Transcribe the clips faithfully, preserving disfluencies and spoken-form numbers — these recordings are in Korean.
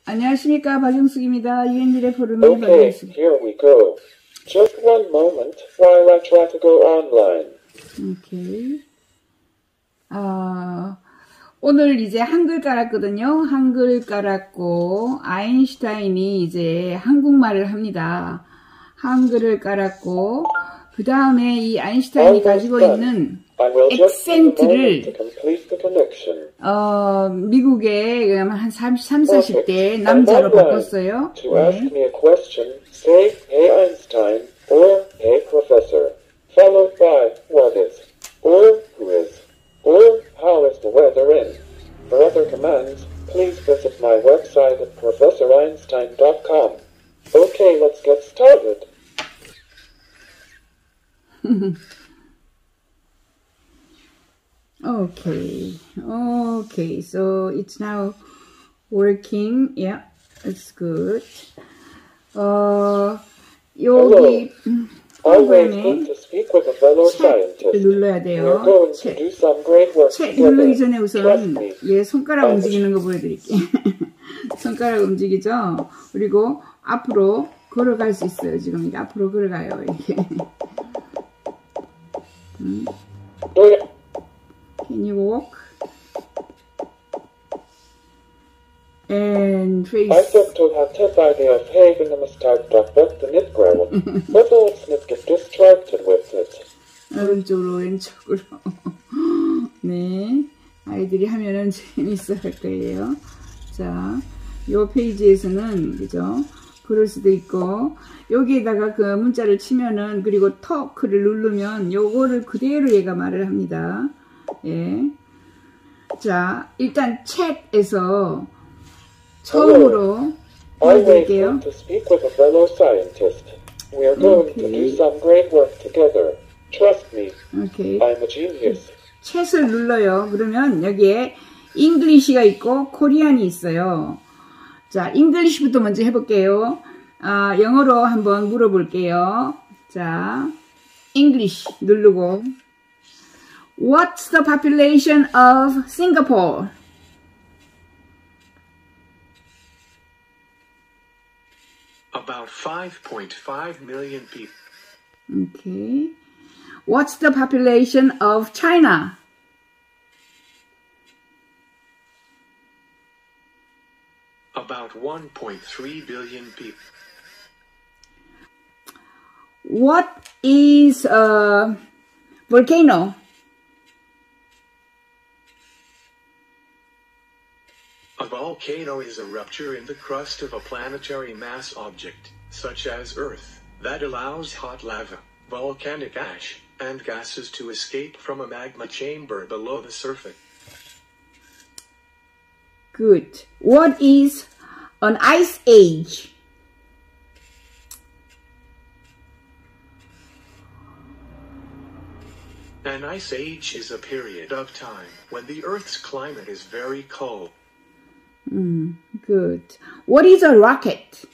안녕하십니까, 박영숙입니다. 유엔일의 포럼의 Okay, 박영숙. here we go. Just one moment while I try to go online. 오케이. 아, 오늘 이제 한글 깔았거든요. 한글 깔았고, 아인슈타인이 이제 한국말을 합니다. 한글을 깔았고, 그 다음에 이 아인슈타인이 가지고 있는 액센트를, 어, 미국의 한 삼십, 사십 대 남자로 바꿨어요. To ask me a question, say, hey Einstein, or hey professor, followed by what is, or who is, or how is the weather in. For other commands, please visit my website at professor einstein dot com. Okay, let's get started. Okay, okay, so it's now working. Yeah, it's good. 어, 여기 Always good to speak with a fellow scientist. 눌러야 We're 돼요. going to do some great work 책 together. 누르기 전에 Trust 우선 me. 예 손가락 움직이는 거 보여드릴게요. 손가락 움직이죠. 그리고 앞으로 걸어갈 수 있어요. 지금 이게 앞으로 걸어가요. 이게. 음. Can you walk? And face. I thought to have test idea of having a mistake that but the knit growl. But let's not get distracted with it. 오른쪽으로 왼쪽으로. 네. 아이들이 하면은 재밌어 할 거예요. 자, 요 페이지에서는, 그죠? 그럴 수도 있고, 여기에다가 그 문자를 치면은, 그리고 터크를 누르면, 요거를 그대로 얘가 말을 합니다. 예. 자, 일단 챗에서 처음으로 보여드릴게요. To speak with a fellow scientist. We are going to do some great work together. Trust me. 오케이. I'm a genius. 챗을 눌러요. 그러면 여기에 잉글리시가 있고 코리안이 있어요. 자, 잉글리시부터 먼저 해볼게요. 아, 영어로 한번 물어볼게요. 자, English 누르고 What's the population of Singapore? About five point five million people. Okay. What's the population of China? About one point three billion people. What is a volcano? A volcano is a rupture in the crust of a planetary mass object, such as Earth, that allows hot lava, volcanic ash, and gases to escape from a magma chamber below the surface. Good. What is an ice age? An ice age is a period of time when the Earth's climate is very cold. Mm, good. What is a rocket?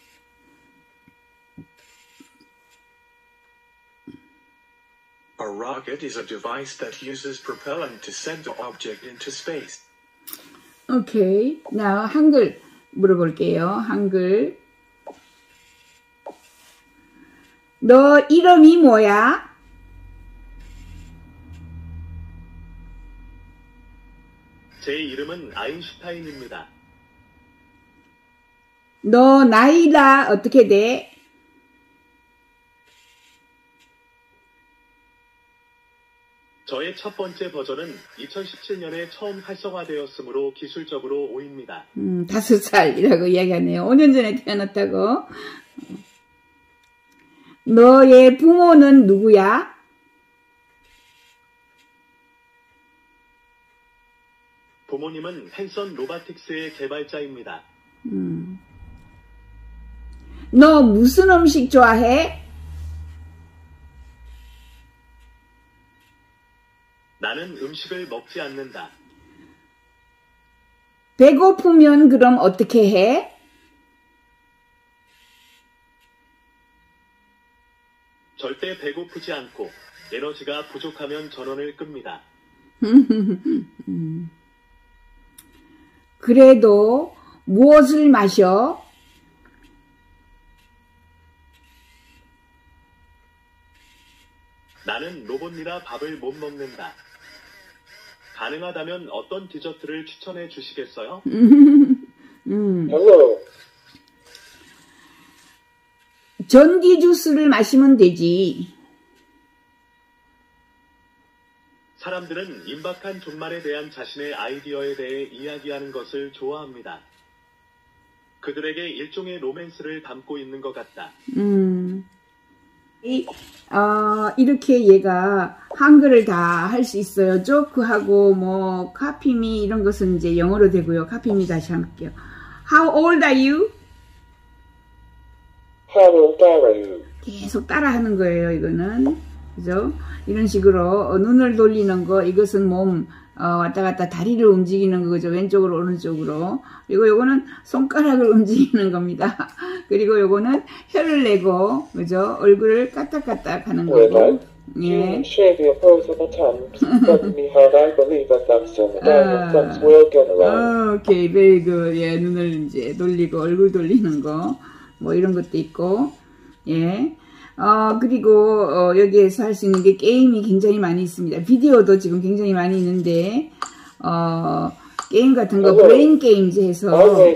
A rocket is a device that uses propellant to send an object into space. Okay. Now, 한글 물어볼게요. 한글. 너 이름이 뭐야? 제 이름은 아인슈타인입니다. 너 나이가 어떻게 돼? 저의 첫 번째 버전은 이천십칠 년에 처음 활성화되었으므로 기술적으로 오입니다. 음, 다섯 살이라고 이야기하네요. 오 년 전에 태어났다고. 너의 부모는 누구야? 부모님은 핸선 로바틱스의 개발자입니다. 음. 너 무슨 음식 좋아해? 나는 음식을 먹지 않는다. 배고프면 그럼 어떻게 해? 절대 배고프지 않고 에너지가 부족하면 전원을 끕니다. 그래도 무엇을 마셔? 나는 로봇이라 밥을 못 먹는다. 가능하다면 어떤 디저트를 추천해 주시겠어요? 음. Hello. 전기 주스를 마시면 되지. 사람들은 임박한 종말에 대한 자신의 아이디어에 대해 이야기하는 것을 좋아합니다. 그들에게 일종의 로맨스를 담고 있는 것 같다. 음. 이, 어, 이렇게 얘가 한글을 다 할 수 있어요. 조크하고 뭐 카피미 이런 것은 이제 영어로 되고요. 카피미 다시 할게요. How old are you? How old are you? 계속 따라하는 거예요. 이거는 그죠? 이런 식으로 어, 눈을 돌리는 거 이것은 몸 어, 왔다 갔다 다리를 움직이는 거죠. 왼쪽으로 오른쪽으로. 그리고 요거는 손가락을 움직이는 겁니다. 그리고 요거는 혀를 내고 그죠? 얼굴을 까딱까딱 하는 거고. 예. Shave your opposable thumbs. Let me have I believe that that's so the diamond thumbs will get around. 오케이, very good. 예, 눈을 이제 돌리고 얼굴 돌리는 거. 뭐 이런 것도 있고. 예. 어, 그리고, 어, 여기에서 할 수 있는 게 게임이 굉장히 많이 있습니다. 비디오도 지금 굉장히 많이 있는데, 어, 게임 같은 거, 브레인 게임즈 해서,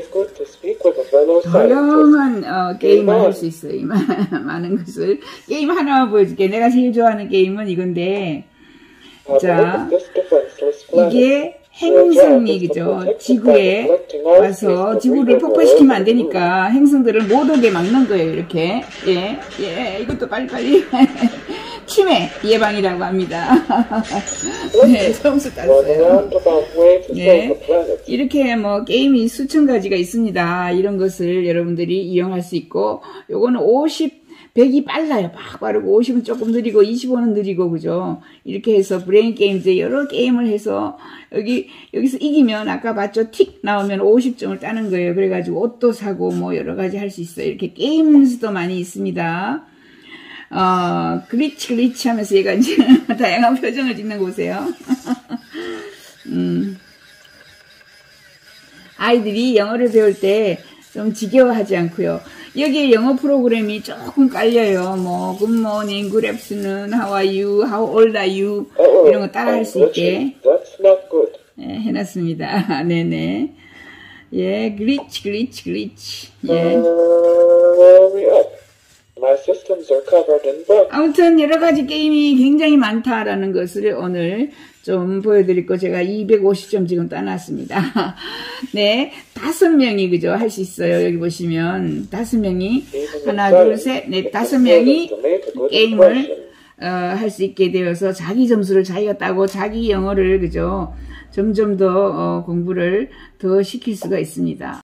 다양한, 어, 게임을 할 수 있어요. 많은 것을. 게임 하나만 보여줄게. 내가 제일 좋아하는 게임은 이건데, 자, 이게 행성이, 그죠? 지구에 와서 지구를 폭파시키면 안 되니까 행성들을 못 오게 막는 거예요, 이렇게. 예, 예, 이것도 빨리빨리. 치매 예방이라고 합니다. 네, 점수 땄어요. 네, 이렇게 뭐 게임이 수천 가지가 있습니다. 이런 것을 여러분들이 이용할 수 있고, 요거는 오십, 백이 빨라요. 막 빠르고, 오십은 조금 느리고, 이십오는 느리고, 그죠? 이렇게 해서 브레인 게임즈 여러 게임을 해서, 여기, 여기서 이기면, 아까 봤죠? 틱 나오면 오십 점을 따는 거예요. 그래가지고 옷도 사고, 뭐 여러 가지 할 수 있어요. 이렇게 게임즈도 많이 있습니다. 어, 글리치, 글리치 하면서 얘가 이제 다양한 표정을 짓는 거 보세요. 음. 아이들이 영어를 배울 때 좀 지겨워하지 않고요. 여기에 영어 프로그램이 조금 깔려요. 뭐 good morning, good afternoon, how are you, how old are you 이런 거 따라 할 수 있게 네, 해놨습니다. 네네. 예, 글리치, 글리치, 글리치. 예. 아무튼 여러 가지 게임이 굉장히 많다라는 것을 오늘 좀 보여드릴 거 제가 이백오십 점 지금 따놨습니다. 네, 다섯 명이 그죠 할 수 있어요. 여기 보시면 다섯 명이 하나, 둘, 셋, 넷, 다섯 명이 게임을 어, 할 수 있게 되어서 자기 점수를 자기가 따고 자기 영어를 그죠 점점 더 어, 공부를 더 시킬 수가 있습니다.